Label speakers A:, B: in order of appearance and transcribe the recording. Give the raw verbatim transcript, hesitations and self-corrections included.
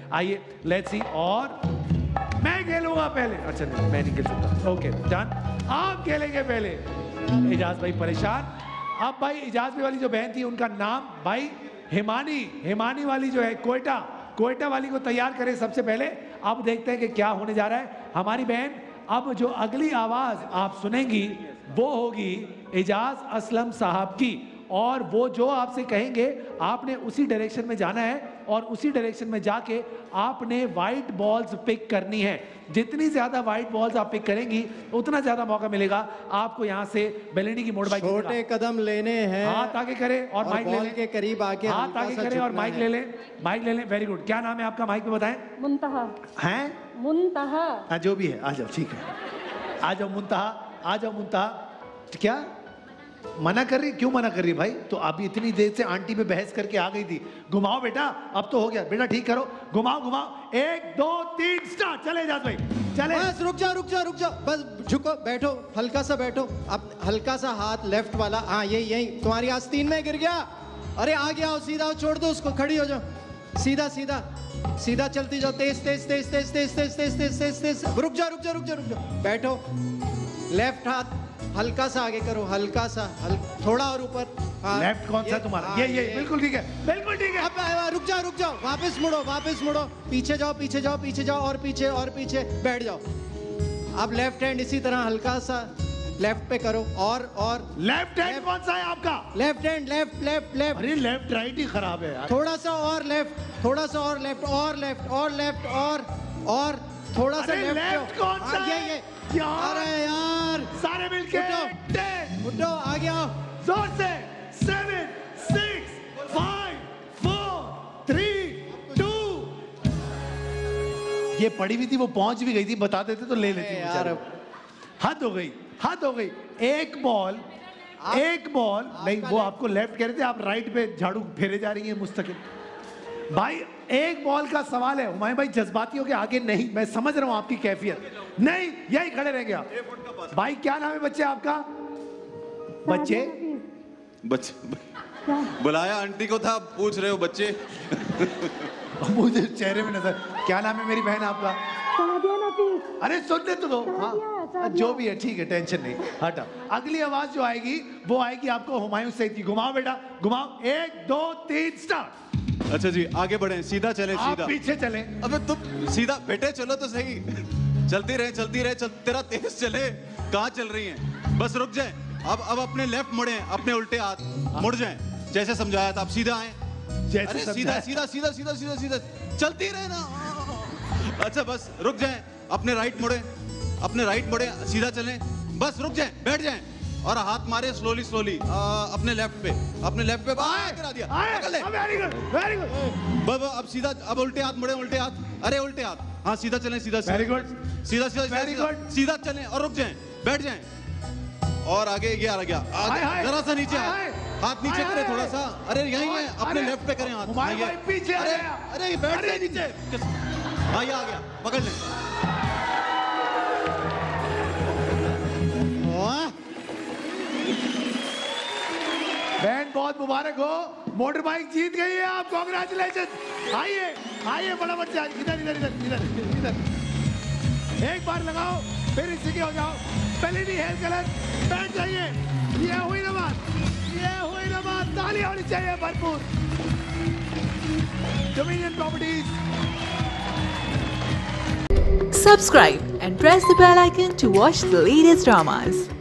A: आइए let's see. और मैं खेलूंगा पहले। अच्छा नहीं, मैं नहीं खेल सकता। ओके डन, आप खेलेंगे पहले। इजाज भाई परेशान। अब भाई इजाज भाई वाली जो बहन थी उनका नाम भाई हिमानी, हिमानी वाली जो है कोयटा, कोयटा वाली को तैयार करें सबसे पहले। अब देखते हैं कि क्या होने जा रहा है। हमारी बहन अब जो अगली आवाज आप सुनेंगी वो होगी इजाज असलम साहब की, और वो जो आपसे कहेंगे आपने उसी डायरेक्शन में जाना है और उसी डायरेक्शन में जाके आपने वाइट बॉल्स पिक करनी है। जितनी ज्यादा वाइट बॉल्स आप पिक करेंगी उतना ज्यादा मौका मिलेगा आपको यहाँ से बेलेनी की मोटर बाइक।
B: छोटे कदम लेने हैं,
A: हाथ आगे करें और, और माइक ले लें,
B: के करीब आके
A: हाथ आगे करें और माइक ले लें, माइक ले लें। Very good. क्या नाम है आपका, माइक पे बताएं।
C: मुंतहा
A: हैं,
C: मुंतहा।
A: हाँ जो भी है आ जाओ, ठीक है आ जाओ मुंतहा, आ जाओ मुंतहा। क्या मना कर रही, क्यों मना कर रही भाई? तो अभी इतनी देर से आंटी पे बहस करके आ गई थी। घुमाओ बेटा, अब तो हो गया बेटा, ठीक करो, घुमाओ घुमाओ। एक दो तीन स्टार्ट। चले जात भाई चले।
B: बस रुक जाओ रुक जाओ रुक जाओ, बस झुको, बैठो, हल्का सा बैठो। अब हल्का सा हाथ लेफ्ट वाला, हाँ यही यही। तुम्हारी आस्तीन में गिर गया। अरे आ गया हो, सीधा छोड़ दो उसको, खड़ी हो जाओ। सीधा सीधा सीधा चलती जाओ, तेज तेज तेज तेज तेज तेज तेज तेज तेज तेज। रुक जाओ रुक जाओ रुक जाओ रुक जाओ, बैठो। लेफ्ट हाथ हल्का सा आगे करो, हल्का सा, हल, थोड़ा और ऊपर। हाँ,
A: लेफ्ट कौन सा तुम्हारा? ये ये बिल्कुल ठीक है, बिल्कुल ठीक है।
B: अब रुक जाओ रुक जाओ, वापस मुड़ो वापस मुड़ो, पीछे जाओ पीछे जाओ पीछे जाओ और पीछे और पीछे, बैठ जाओ। अब लेफ्ट हैंड इसी तरह हल्का सा लेफ्ट पे करो, और और
A: लेफ्ट हैंड कौन सा है आपका?
B: Left hand, left left left.
A: अरे लेफ्ट राइट ही खराब है यार।
B: थोड़ा सा और लेफ्ट, थोड़ा सा और लेफ्ट, और लेफ्ट और लेफ्ट और और थोड़ा सा लेफ्ट।
A: लेफ्ट कौन सा है?
B: ये ये
A: यार,
B: अरे यार,
A: सारे मिलके
B: उठो, आ गया
A: जोर से। Seven six five four three two. ये पड़ी हुई थी, वो पहुंच भी गई थी, बता देते तो ले लेती यार। हद हो गई, हद हो गई। एक बॉल एक बॉल नहीं, वो आपको लेफ्ट कह रहे थे, आप राइट पे झाड़ू फेरे जा रही है मुस्तकिल। भाई एक बॉल का सवाल है हुमायूं भाई, जज्बातियों के आगे नहीं। मैं समझ रहा हूं आपकी कैफियत, नहीं यही खड़े रह गया। भाई क्या नाम है बच्चे आपका? बच्चे
D: बच्चे बुलाया आंटी को था, पूछ रहे हो बच्चे?
A: मुझे चेहरे में नजर। क्या नाम है मेरी बहन आपका? अरे सुनने तो दो। हाँ जो भी है ठीक है, टेंशन नहीं, हटा। अगली आवाज जो आएगी वो आएगी आपको हुमायूं सईद की। घुमाओ बेटा घुमाओ, एक दो तीन स्टार्ट।
D: अच्छा जी आगे बढ़े, सीधा चले, सीधा।
A: पीछे चले।
D: अबे तुम सीधा बेटे चलो तो सही। चलती रहे चलती रहे चल, तेरा तेज चले। कहाँ चल रही हैं? बस रुक जाए। अब अब अपने लेफ्ट मुड़े, अपने उल्टे हाथ मुड़ जाएं, जैसे समझाया था। आप सीधा आए, अरे सीधा सीधा सीधा सीधा सीधा सीधा चलती रहे ना। अच्छा बस रुक जाएं, अपने राइट मुड़े, अपने राइट मुड़े, सीधा चलें। बस रुक जाएं, बैठ जाएं और हाथ मारे स्लोली स्लोली अपने लेफ्ट पे, अपने लेफ्ट पे करा दिया।
A: Very good very good.
D: अब सीधा, अब उल्टे हाथ मुड़े, उल्टे हाथ, अरे उल्टे हाथ, हाँ सीधा चलें, सीधा
A: वेरी गुड,
D: सीधा सीधा
A: वेरी गुड,
D: सीधा चलें और रुक जाएं, बैठ जाएं और आगे ये आ गया, जरा सा नीचे हाथ नीचे करें थोड़ा सा। अरे यहीं है, अपने लेफ्ट पे करें हाथ।
A: पीछे
D: अरे अरे बैठ जाए नीचे। हाँ ये आ गया, पकड़ लें।
A: बहन बहुत मुबारक हो, मोटर बाइक जीत गई है आप, कांग्रेचुलेशन। आइए आइए बड़ा बच्चा, इधर इधर इधर इधर इधर एक बार लगाओ फिर इसी के हो जाओ। बेलेनी हेयर कलर, बैठ जाइए। ये हुई ना बात, ये हुई ना बात, ताली होनी चाहिए भरपूर। Dominion Properties.
E: Subscribe and press the bell icon to watch the latest dramas.